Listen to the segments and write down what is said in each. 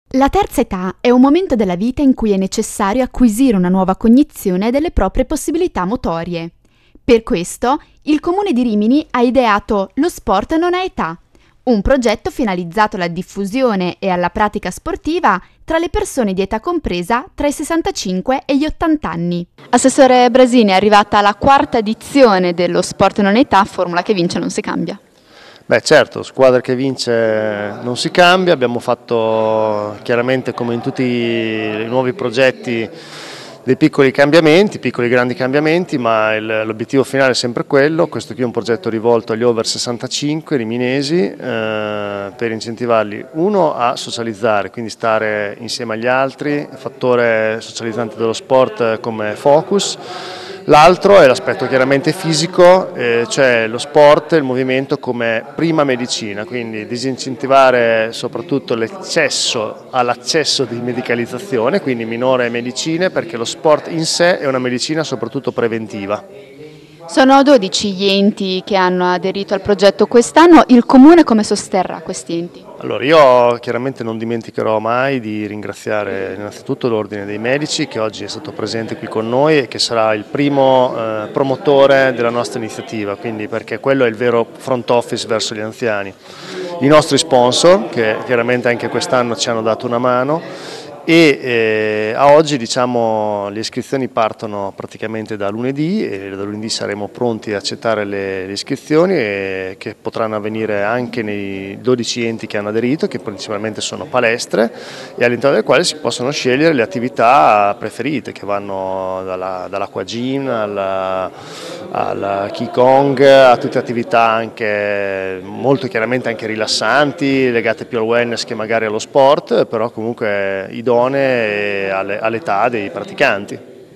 La terza età è un momento della vita in cui è necessario acquisire una nuova cognizione delle proprie possibilità motorie. Per questo, il Comune di Rimini ha ideato Lo sport non ha età, un progetto finalizzato alla diffusione e alla pratica sportiva tra le persone di età compresa tra i 65 e gli 80 anni. Assessore Brasini, è arrivata la quarta edizione dello Sport non ha età, formula che vince non si cambia. Beh certo, squadra che vince non si cambia, abbiamo fatto chiaramente come in tutti i nuovi progetti dei piccoli cambiamenti, piccoli grandi cambiamenti, ma l'obiettivo finale è sempre quello. Questo qui è un progetto rivolto agli over 65 riminesi per incentivarli, uno, a socializzare, quindi stare insieme agli altri, fattore socializzante dello sport come focus. L'altro è l'aspetto chiaramente fisico, cioè lo sport, il movimento come prima medicina, quindi disincentivare soprattutto all'accesso di medicalizzazione, quindi minore medicine, perché lo sport in sé è una medicina soprattutto preventiva. Sono 12 gli enti che hanno aderito al progetto quest'anno, il Comune come sosterrà questi enti? Allora, io chiaramente non dimenticherò mai di ringraziare innanzitutto l'Ordine dei Medici che oggi è stato presente qui con noi e che sarà il primo promotore della nostra iniziativa, quindi perché quello è il vero front office verso gli anziani. I nostri sponsor che chiaramente anche quest'anno ci hanno dato una mano e a oggi diciamo, le iscrizioni partono praticamente da lunedì e da lunedì saremo pronti a accettare le iscrizioni che potranno avvenire anche nei 12 enti che hanno aderito, che principalmente sono palestre e all'interno delle quali si possono scegliere le attività preferite che vanno dall'acquagym al Qigong, a tutte attività anche molto chiaramente anche rilassanti, legate più al wellness che magari allo sport, però comunque idonee all'età dei praticanti.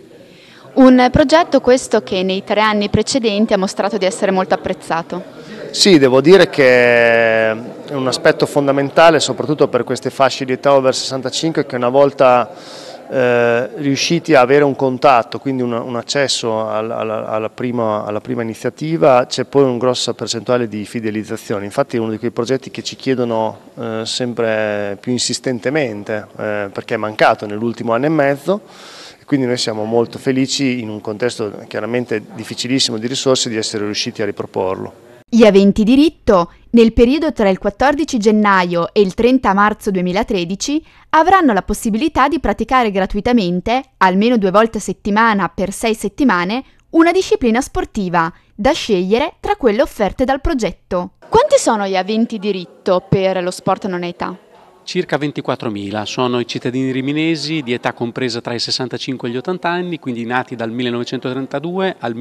Un progetto questo che nei 3 anni precedenti ha mostrato di essere molto apprezzato. Sì, devo dire che è un aspetto fondamentale soprattutto per queste fasce di età over 65 che una volta riusciti a avere un contatto, quindi un accesso alla prima iniziativa, c'è poi una grossa percentuale di fidelizzazione. Infatti è uno di quei progetti che ci chiedono sempre più insistentemente perché è mancato nell'ultimo anno e mezzo. Quindi noi siamo molto felici in un contesto chiaramente difficilissimo di risorse di essere riusciti a riproporlo. Gli aventi diritto, nel periodo tra il 14 gennaio e il 30 marzo 2013, avranno la possibilità di praticare gratuitamente, almeno 2 volte a settimana per 6 settimane, una disciplina sportiva, da scegliere tra quelle offerte dal progetto. Quanti sono gli aventi diritto per lo sport non ha età? Circa 24.000, sono i cittadini riminesi di età compresa tra i 65 e gli 80 anni, quindi nati dal 1932 al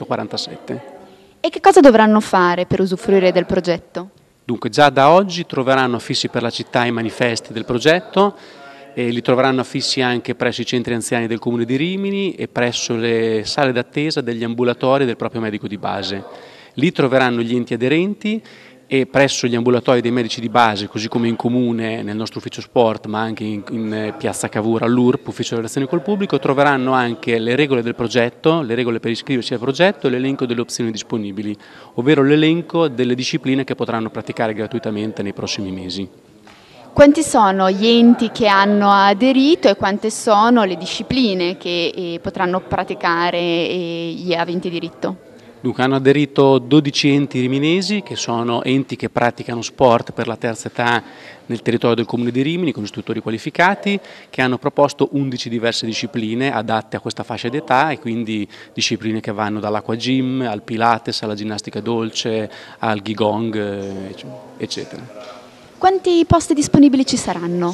1947. E che cosa dovranno fare per usufruire del progetto? Dunque già da oggi troveranno affissi per la città i manifesti del progetto e li troveranno affissi anche presso i centri anziani del Comune di Rimini e presso le sale d'attesa degli ambulatori del proprio medico di base. Lì troveranno gli enti aderenti e presso gli ambulatori dei medici di base, così come in comune nel nostro ufficio sport, ma anche in piazza Cavour all'URP, ufficio delle relazioni col pubblico, troveranno anche le regole del progetto, le regole per iscriversi al progetto e l'elenco delle opzioni disponibili, ovvero l'elenco delle discipline che potranno praticare gratuitamente nei prossimi mesi. Quanti sono gli enti che hanno aderito e quante sono le discipline che potranno praticare gli aventi diritto? Dunque hanno aderito 12 enti riminesi che sono enti che praticano sport per la terza età nel territorio del Comune di Rimini con istruttori qualificati che hanno proposto 11 diverse discipline adatte a questa fascia di età e quindi discipline che vanno dall'acquagym al pilates, alla ginnastica dolce, al qigong eccetera. Quanti posti disponibili ci saranno?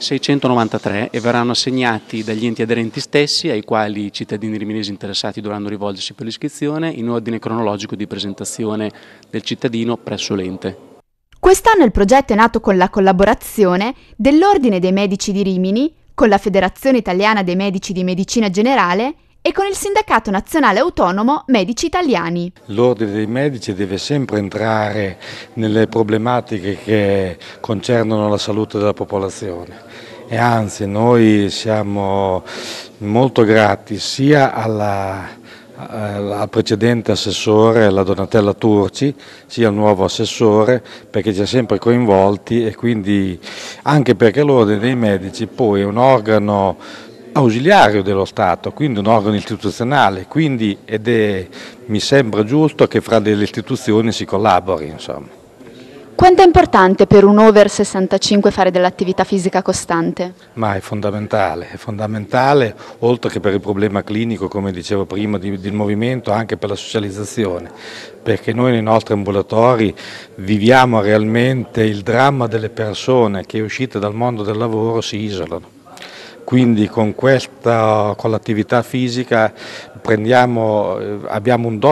693 e verranno assegnati dagli enti aderenti stessi ai quali i cittadini riminesi interessati dovranno rivolgersi per l'iscrizione in ordine cronologico di presentazione del cittadino presso l'ente. Quest'anno il progetto è nato con la collaborazione dell'Ordine dei Medici di Rimini, con la Federazione Italiana dei Medici di Medicina Generale e con il Sindacato Nazionale Autonomo Medici Italiani. L'Ordine dei Medici deve sempre entrare nelle problematiche che concernono la salute della popolazione e anzi noi siamo molto grati sia al precedente assessore, la Donatella Turci, sia al nuovo assessore, perché ci ha sempre coinvolti, e quindi anche perché l'Ordine dei Medici poi è un organo ausiliario dello Stato, quindi un organo istituzionale, quindi mi sembra giusto che fra delle istituzioni si collabori, insomma. Quanto è importante per un over 65 fare dell'attività fisica costante? Ma è fondamentale, oltre che per il problema clinico, come dicevo prima, del movimento, anche per la socializzazione, perché noi nei nostri ambulatori viviamo realmente il dramma delle persone che, uscite dal mondo del lavoro, si isolano. Quindi con l'attività fisica abbiamo un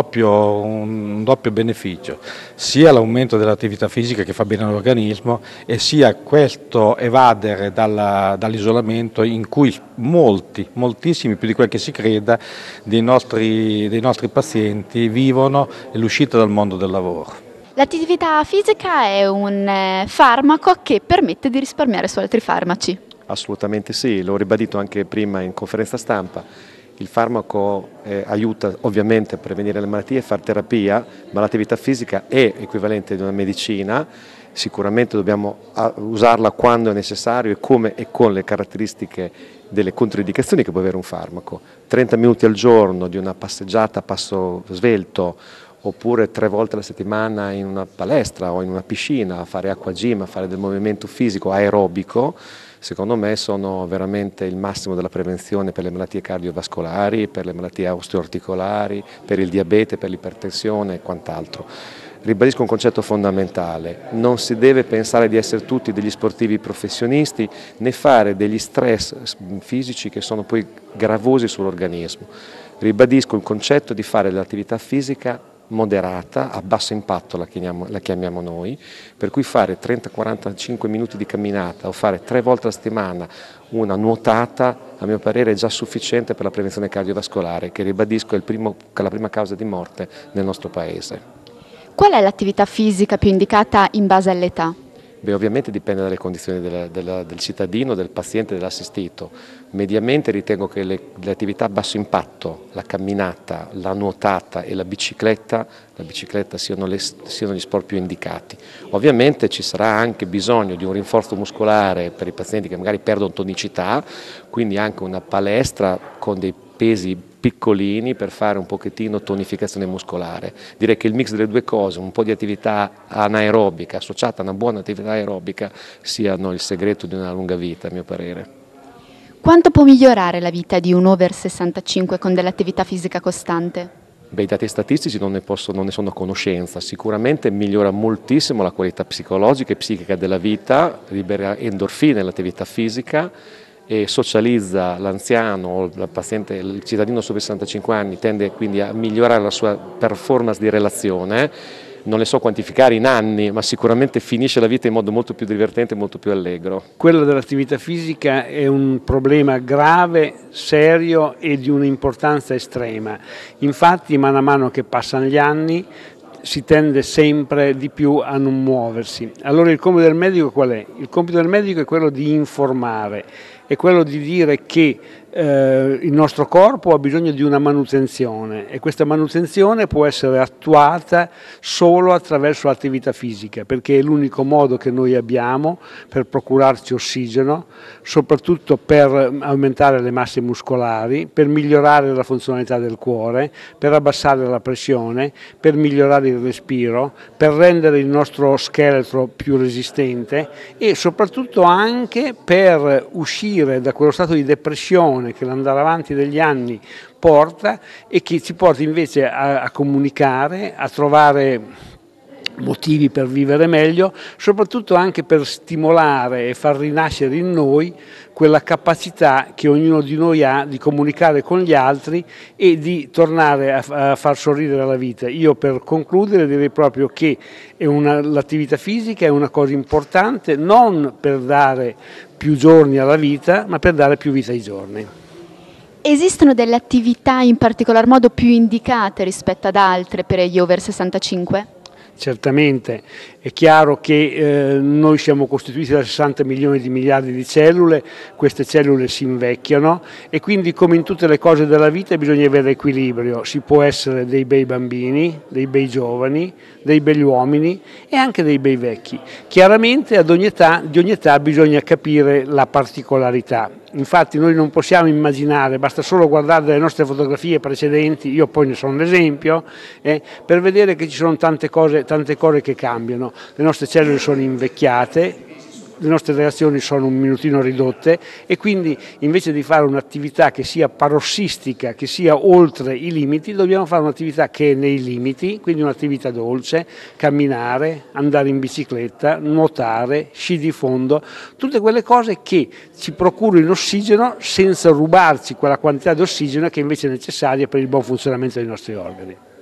doppio beneficio, sia l'aumento dell'attività fisica che fa bene all'organismo, e sia questo evadere dall'isolamento in cui moltissimi, più di quel che si creda, dei nostri pazienti vivono, l'uscita dal mondo del lavoro. L'attività fisica è un farmaco che permette di risparmiare su altri farmaci. Assolutamente sì, l'ho ribadito anche prima in conferenza stampa. Il farmaco aiuta ovviamente a prevenire le malattie e fare terapia, ma l'attività fisica è equivalente di una medicina. Sicuramente dobbiamo usarla quando è necessario e come e con le caratteristiche delle controindicazioni che può avere un farmaco. 30 minuti al giorno di una passeggiata a passo svelto, oppure 3 volte alla settimana in una palestra o in una piscina a fare acqua gym, a fare del movimento fisico aerobico, secondo me sono veramente il massimo della prevenzione per le malattie cardiovascolari, per le malattie osteoarticolari, per il diabete, per l'ipertensione e quant'altro. Ribadisco un concetto fondamentale: non si deve pensare di essere tutti degli sportivi professionisti, né fare degli stress fisici che sono poi gravosi sull'organismo. Ribadisco il concetto di fare dell'attività fisica moderata, a basso impatto la chiamiamo noi, per cui fare 30-45 minuti di camminata o fare 3 volte alla settimana una nuotata, a mio parere è già sufficiente per la prevenzione cardiovascolare, che ribadisco è la prima causa di morte nel nostro Paese. Qual è l'attività fisica più indicata in base all'età? Beh, ovviamente dipende dalle condizioni del cittadino, del paziente, dell'assistito. Mediamente ritengo che le attività a basso impatto, la camminata, la nuotata e la bicicletta siano gli sport più indicati. Ovviamente ci sarà anche bisogno di un rinforzo muscolare per i pazienti che magari perdono tonicità, quindi anche una palestra con dei pesi piccolini per fare un pochettino tonificazione muscolare. Direi che il mix delle due cose, un po' di attività anaerobica associata a una buona attività aerobica, siano il segreto di una lunga vita, a mio parere. Quanto può migliorare la vita di un over 65 con dell'attività fisica costante? Beh, i dati statistici non ne sono a conoscenza. Sicuramente migliora moltissimo la qualità psicologica e psichica della vita, libera endorfine nell'attività fisica, e socializza l'anziano o il paziente, il cittadino sopra i 65 anni, tende quindi a migliorare la sua performance di relazione. Non le so quantificare in anni, ma sicuramente finisce la vita in modo molto più divertente e molto più allegro. Quello dell'attività fisica è un problema grave, serio e di un'importanza estrema. Infatti, man mano che passano gli anni, si tende sempre di più a non muoversi. Allora il compito del medico qual è? Il compito del medico è quello di informare, è quello di dire che il nostro corpo ha bisogno di una manutenzione, e questa manutenzione può essere attuata solo attraverso l'attività fisica, perché è l'unico modo che noi abbiamo per procurarci ossigeno, soprattutto per aumentare le masse muscolari, per migliorare la funzionalità del cuore, per abbassare la pressione, per migliorare il respiro, per rendere il nostro scheletro più resistente e soprattutto anche per uscire da quello stato di depressione che l'andare avanti degli anni porta, e che ci porta invece a comunicare, a trovare motivi per vivere meglio, soprattutto anche per stimolare e far rinascere in noi quella capacità che ognuno di noi ha di comunicare con gli altri e di tornare a far sorridere la vita. Io, per concludere, direi proprio che l'attività fisica è una cosa importante, non per dare più giorni alla vita, ma per dare più vita ai giorni. Esistono delle attività in particolar modo più indicate rispetto ad altre per gli over 65? certamente è chiaro che noi siamo costituiti da 60 milioni di miliardi di cellule, queste cellule si invecchiano e quindi, come in tutte le cose della vita, bisogna avere equilibrio. Si può essere dei bei bambini, dei bei giovani, dei begli uomini e anche dei bei vecchi. Chiaramente di ogni età bisogna capire la particolarità. Infatti noi non possiamo immaginare, basta solo guardare le nostre fotografie precedenti, io poi ne sono l'esempio, per vedere che ci sono tante cose che cambiano. Le nostre cellule sono invecchiate, le nostre reazioni sono un minutino ridotte e quindi invece di fare un'attività che sia parossistica, che sia oltre i limiti, dobbiamo fare un'attività che è nei limiti, quindi un'attività dolce, camminare, andare in bicicletta, nuotare, sci di fondo, tutte quelle cose che ci procurino ossigeno senza rubarci quella quantità di ossigeno che invece è necessaria per il buon funzionamento dei nostri organi.